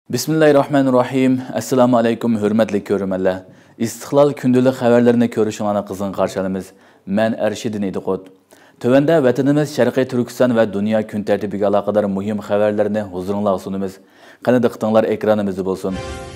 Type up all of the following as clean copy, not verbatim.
Bismillahirrahmanirrahim. Assalamu alaykum hürmetli görürmenler. İstiklal kündülük haberlerini görüşüngana kızgın karşılamız. Men Erşidin Ediqot. Tövende vatanımız Şarkı Türkistan ve dünya gün tertibiga alaqadar muhim haberlerini huzurunla sunumuz. Qani diqqatinglar ekranımızda bolsun.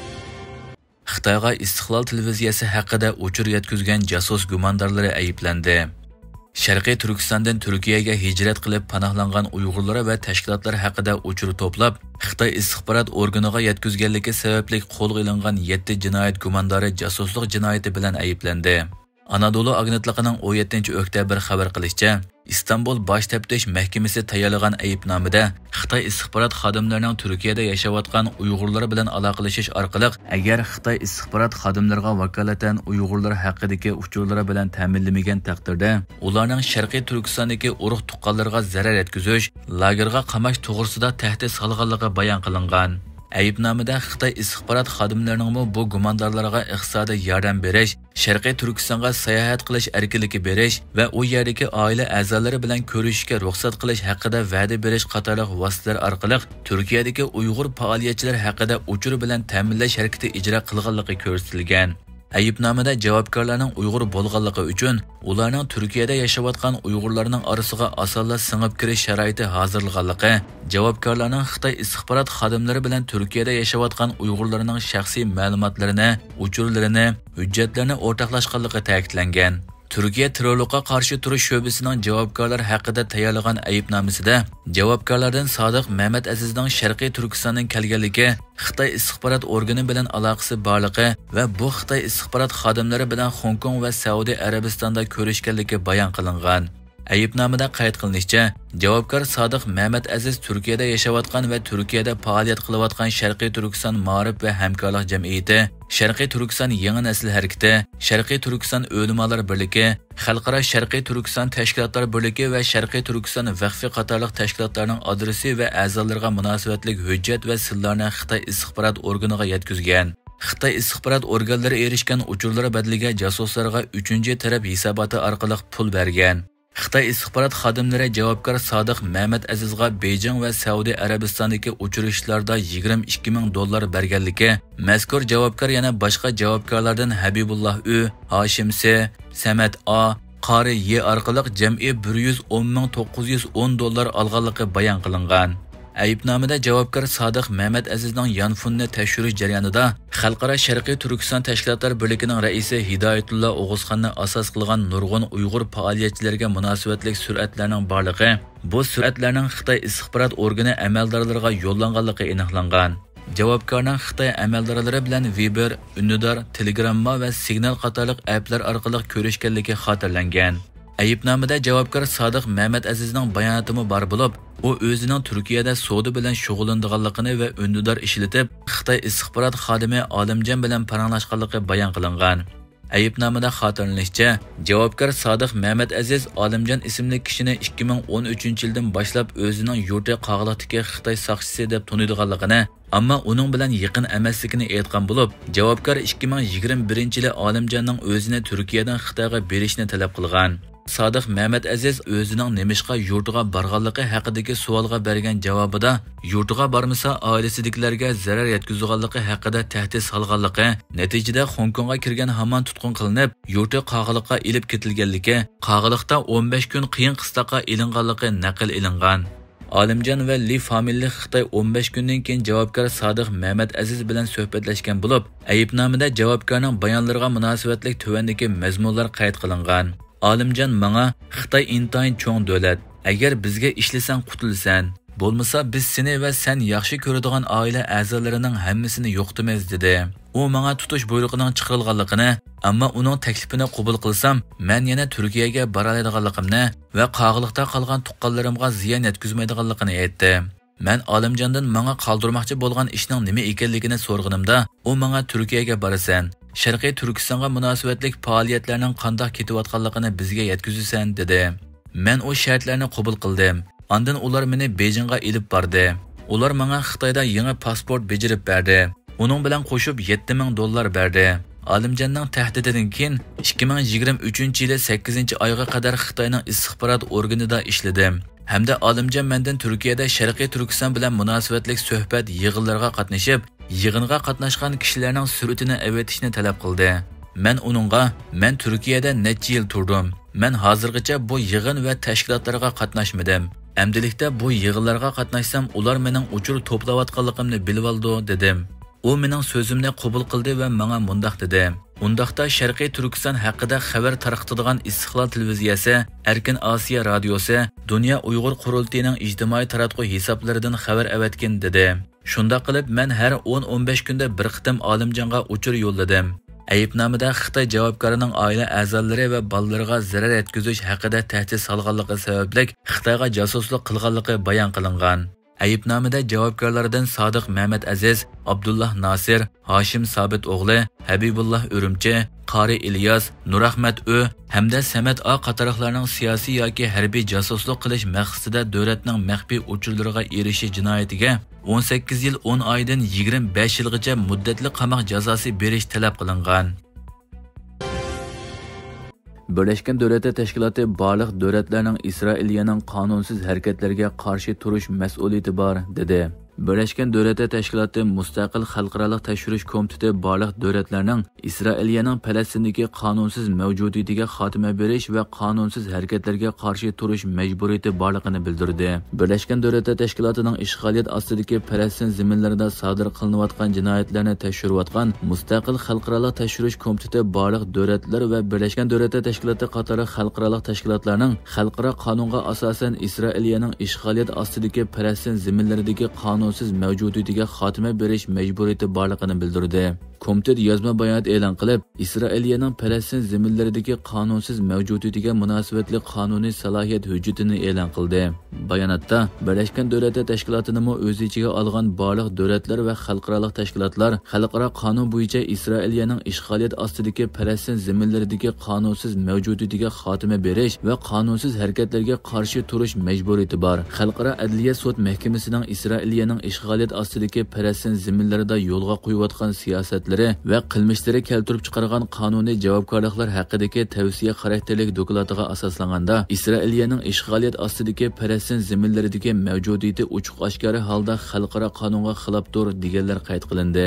Xitoyga İstiklal televiziyasi haqida uçur yetkizgan jasus gumondorlari ayıplendi. Sharqiy Turkistondan Turkiyaga hijrat qilib panohlangan Uyg'urlar va tashkilotlar haqida uchur to'plab, Xitoy istixborot organiga yetkazganligi sababli qo'lga ilingan 7 jinoyat gumondori jasuslik jinoyati bilan ayıplendi. Anadolu agentligining 17-oktyabr xabar qilishicha, İstanbul Bosh taftish mahkamasi tayyorlagan ayıpnomada Xitoy istixborot xodimlarining Turkiyada yashayotgan Uyg'urlar bilan aloqalashish orqali agar Xitoy istixborot xodimlariga vakolatan Uyg'urlar haqidagi uchurlar bilan ta'minlamagan taqdirda ularning Sharqiy Turkistondagi urug' tuqqanlarga zarar yetkazish, lagerga qamash to'g'risida tahdid solganligi bayon qilingan. Ayıpnomada Xitoy istixborot xodimlarining bu gumondorlarga iqtisodiy yordam berish, Sharqiy Turkistonga sayohat qilish erkinligi berish va u yerdagi oila a'zolari bilan ko'rishishga ruxsat qilish haqida va'da berish qatorliq vositalar orqali Turkiyadagi Uyg'ur faoliyatchilar haqida uchur bilan ta'minlash harakati ijro qilganligi ko'rsatilgan. Ayıpnomada javobgarlarning Uyg'ur bo'lganligi uchun ularning Turkiyada yashayotgan Uyg'urlarning orasiga osonla singib kirish sharoiti hozirlanganligi, javobgarlarning Xitoy istixborot xodimlari bilan Turkiyada yashayotgan Uyg'urlarning shaxsiy ma'lumotlarini, uchurlarini, hujjatlarini o'rtoqlashganligi ta'kidlangan. Turkiya terrorlikqa qarshi turish sho'basining javobgarlar haqida tayyorlagan ayıpnomasida javobgarlardan Sodiq Mehmet Azizning Sharqiy Turkistondan kelganligi, Xitoy istixborot organi bilan aloqasi borligi va bu Xitoy istixborot xodimlari bilan Hong Kong va Saudiya Arabistonda ko'rishganligi bayon qilingan. Ayıpnomada qayd qilinishicha, javobgar Sodiq Mehmet Aziz Turkiyada yashayotgan va Turkiyada faoliyat qilayotgan Sharqiy Turkiston ma'rif va hamkorlik jamiyati, Sharqiy Turkiston yangi nasl harakati, Sharqiy Turkiston o'limalar birligi, Xalqaro Sharqiy Turkiston tashkilotlar birligi va Sharqiy Turkiston vaqfi qatorliq tashkilotlarning adresi va a'zolariga munosabatli hujjat va sillarni Xitoy istixborot organiga yetkazgan. Xitoy istixborot organlari erishgan uchurlar badaliga jasuslarga 3-taraf hisoboti orqali pul bergan. Xitoy istixborot xodimlari javobgar Sodiq Mehmet Azizga Beijing va Saudiya Arabistonidagi uchrashuvlarda $22,000 berganligi, mazkur javobgar yana boshqa javobgarlardan Habibulloh U, Hoshim S, Samat A, Qori Y orqali jam'i $110,910 olganligi bayon qilingan. Ayıpnomada javobgar Sodiq Mehmet Azizning yonfunni tekshirish jarayonida Xalqaro Sharqiy Turkiston tashkilotlar birligining raisi Hidoyatullo O'g'izxonni asos qilgan nurg'un Uyg'ur faoliyatchilariga munosabatli suratlarning borligi, bu suratlarning Xitoy istixborot organi amaldorlariga yo'llanganligi aniqlangan. Javobgarning Xitoy amaldorlari bilan Viber, Unidar, Telegramma va Signal qatorliq applar orqali ko'rishganligi xotirlangan. Ayıpnomada javobgar Sodiq Mehmet Azizning bayonotimi bor bo'lib, u o'zining Turkiyada savdo bilan shug'ullanganligini va undidor ishlatib, Xitoy istixborot xodimi Olimjon bilan paranglashganligi bayon qilingan. Ayıpnomada xotirlanishicha, javobgar Sodiq Mehmet Aziz Olimjon ismli kishini 2013-yildan boshlab o'zining yurti Qog'liqdagi Xitoy soqchisi deb taniydiganligini, ammo uning bilan yaqin emasligini aytgan bo'lib, javobgar 2021-yili Olimjonning o'zini Turkiyadan Xitoyga berishni talab qilgan. Sodiq Mehmet Aziz o'zining nemishqa yurtiga borganligi haqidagi savolga bergan javobida, yurtiga bormasa oilasidagilarga zarar yetkazganligi haqida tahdid solganligi, natijada Hong Kongga kirgan hamon tutqun qilinib, yurti Qog'liqqa ilib ketilganligi, Qog'liqda 15 kun qiyin qistoqqa ilinganligi naql ilingan. Olimjon va Li familiyali Xitoy 15 kundan keyin javobgar Sodiq Mehmet Aziz bilan suhbatlashgan bo'lib, ayıpnomada javobgarning bayonlariga munosabatli tuvandagi mazmunlar qayd qilingan. Olimjon menga Xitoy intayin cho'ng davlat. Agar bizga ishlasang qutulsan, bo'lmasa biz seni va sen yaxshi ko'radigan oila a'zolarining hammasini yo'qitamiz dedi. U menga tutish buyrug'ining chiqarilganligini, ammo uning taklifini qabul qilsam, men yana Turkiyaga bora oladiganligimni va Qog'liqda qolgan tuqqanlarimga ziyon yetkazmaydiganligini aytdi. Men Olimjondan menga qoldirmoqchi bo'lgan ishning nima ekanligini so'rganimda, u menga Turkiyaga borasan, Sharqiy Turkistonga munosabatli faoliyatlarning qanday ketayotganligini bizga yetkazasan dedi. Men o shartlarni qabul qildim. Ondan ular meni Beijingga ilib bordi. Ular menga Xitoyda yangi pasport bejirib berdi. Uning bilan qo'shib $7,000 berdi. Olimjonning tahdididan keyin 2023-yili 8-oyga qadar Xitoyning istixborot organida ishladim. Hamda Olimjon mendan Turkiyada Sharqiy Turkiston bilan munosabatli suhbat yig'inlariga qatnashib, yig'inga qatnashgan kishilarning suratini avatishni talab qildi. Men uningga, "Men Turkiyada necha yil turdim. Men hozirgacha bu yig'in va tashkilotlarga qatnashmadim. Amdilikda bu yig'inlarga qatnashsam, ular mening uchur to'playotganligimni bilib oldi" dedim. U mening so'zimni qabul qildi va menga mundaq dedi: "Undaqda Sharqiy Turkiston haqida xabar tarqatadigan Istiqlol televiziyasi, Erkin Osiyo radiosi, Dunyo Uyg'ur qurultiyining ijtimoiy taratquv hisoblaridan xabar avatgan" dedi. Shunda qilib men har 10-15 kunda bir qitim Olimjonga uchur yo'lladim. Ayibnomada Xitoy javobgarining oila a'zolari va bolalariga zarar yetkazish haqida tahdid solganligi sababli Xitoyga josuslik qilganligi bayon qilingan. Ayibnomada javobgarlardan Sodiq Mehmet Aziz, Abdullah Nasir, Hoshim Sobit o'g'li, Habibullah Urumchi, Qori İlyas, Nurahmat Ö hamda Samat A qatoriqlarning siyosiy yoki harbiy josuslik qilish maqsadida davlatning maxfiy uchurlariga erishish jinoyatiga 18 yil 10 oydan 25 yilgacha muddatli qamoq jazosi berish talab qilingan. Birleşken Devletler Teşkilatı barliq davlatlarning Isroiliyaning qonunsiz harakatlarga qarshi turish mas'uliyati bor dedi. Birleşken Devletler Teşkilatı Mustaqil Xalqaro Tekshirish Komiteti barliq davlatlarning Isroiliyaning Falastindagi qonunsiz mavjudiyatiga xotima berish va qonunsiz harakatlarga qarshi turish majburiyati borligini bildirdi. Birleşken Devletler Teşkilatıning ishg'oliyat ostidagi Falastin zaminlarida sodir qilinayotgan jinoyatlarni tekshirayotgan Mustaqil Xalqaro Tekshirish Komiteti barliq davlatlar va Birleşken Devletler Teşkilatı qatori xalqaro tashkilotlarning xalqaro qonunga asosan Isroiliyaning ishg'oliyat ostidagi Falastin zaminlaridagi qonunsiz mavjudiyatiga xotima berish majburiyati borligini bildirdi. Komitet yozma bayonot e'lon qilib, Isroiliyaning Falastin zaminlaridagi qonunsiz mavjudiyatiga munosabatli qonuniy salohiyat hujjatini e'lon qildi. Bayonotda Birleşken Devletler Teşkilatı'nın o'z ichiga olgan barliq davlatlar va xalqaro tashkilotlar xalqaro qonun bo'yicha Isroiliyaning ishg'oliyat ostidagi Falastin zaminlaridagi qonunsiz mavjudiyatiga xotima berish va qonunsiz harakatlarga qarshi turish majburiyati bor. Xalqaro adliya sud mahkamasining Isroiliyaning ishg'oliyat ostidagi Falastin zaminlarida yo'lga qo'yayotgan siyosat va qilmishlari keltirib chiqargan qonuniy javobgarliklar haqidagi tavsiya xarakterli doklatiga asoslanganda Isroiliyaning ishg'oliyat ostidagi Falastin zaminlaridagi mavjudiyati ochiq oshkora holda xalqaro qonunga xilofdir deganlar qayd qilindi.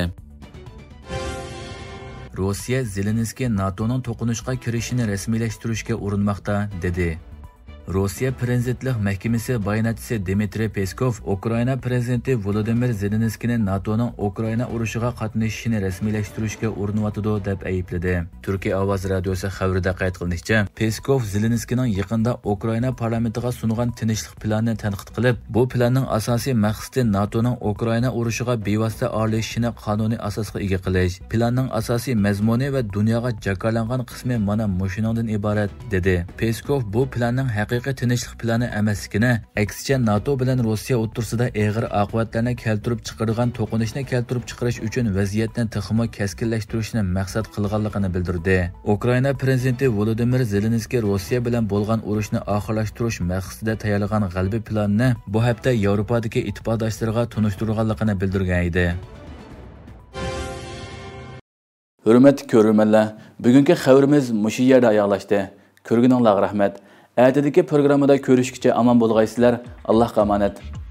Rossiya Zelenskiy NATOning to'qinishga kirishini rasmiylashtirishga urinmoqda dedi. Rossiya Prezidentlik Mahkamasi bayonotchisi Dmitriy Peskov Ukraina prezidenti Volodymyr Zelenskiyni NATOning Ukraina urushiga qatnashishini rasmiylashtirishga urinayotidi deb aybladi. Turkiya Ovoz radiosi xabarida qayd qilinishicha, Peskov Zelenskiyning yaqinda Ukraina parlamentiga sungan tinchlik planini tanqid qilib, bu planning asosiy maqsadi NATOning Ukraina urushiga bevosita aralashishini qonuniy asosga ega qilish. Planning asosiy mazmuni va dunyoga jakarlangan qismi mana mushuningdan iborat dedi. Peskov bu planning haqiqiy tinchlik plani emasligini, aksicha NATO bilan Rossiya o'rtasida og'ir oqibatlarni keltirib chiqargan to'qinishni keltirib chiqarish uchun vaziyatni texmo keskinlashtirishni maqsad qilganligini bildirdi. Ukraina prezidenti Volodymyr Zelenskiy Rossiya bilan bo'lgan urushni oxirlashtirish maqsadida tayyorlagan g'alaba planini bu hafta Yevropadagi ittifoqdoshlariga tunishtirganligini bildirgan edi. Hurmatli ko'ruvchilar, bugungi xabarimiz mushu yerda oyoqlashdi. Ko'rganingizga rahmat. Ertedagi programmada ko'rishguncha omon bo'lgaysizlar. Allohga omonat.